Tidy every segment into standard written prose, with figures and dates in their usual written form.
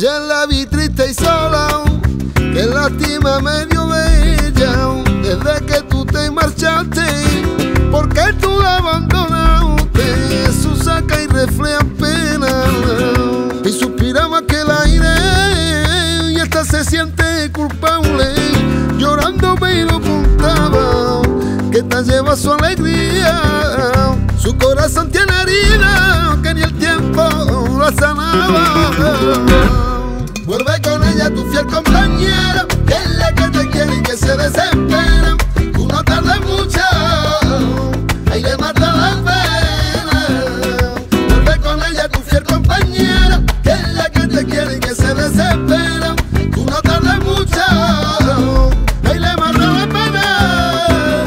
Ayer la vi triste y sola, que lástima me dio de ella. Desde que tú te marchaste, porque tú la abandonaste, eso saca y refleja pena. Y suspira más que el aire, y esta se siente culpable, llorando me lo contaba, que te lleva su alegría. Su corazón tiene herida, que ni el tiempo la sanaba. Vuelve con ella, tu fiel compañera, que es la que te quiere y que se desespera. Tú no tardes mucho, ahí le mata la pena. Vuelve con ella, tu fiel compañera, que es la que te quiere y que se desespera. Tú no tardes mucho, ahí le mata la pena.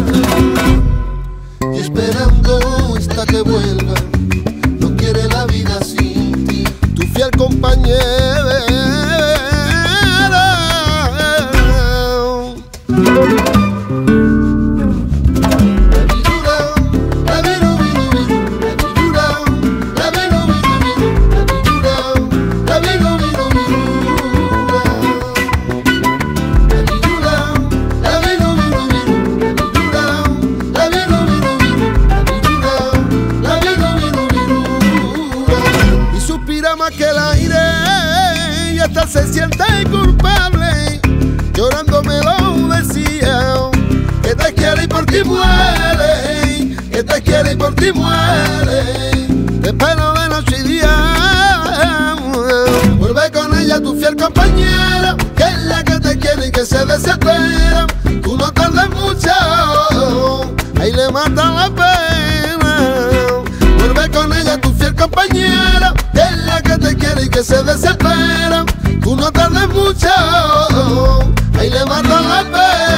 Y esperando está que vuelva, no quiere la vida sin ti, tu fiel compañera. Más que el aire, y hasta se siente culpable, llorando me lo decía, que te quiere y por ti muere, que te quiere y por ti muere. Te espero de noche y día. Vuelve con ella, tu fiel compañera, que es la que te quiere y que se desespera. Tú no tardes mucho, ahí le mata la pena. Vuelve con ella, tu fiel compañera, que es la que te quiere y que se desespera. Tú no tardes mucho, ahí le mata la pena.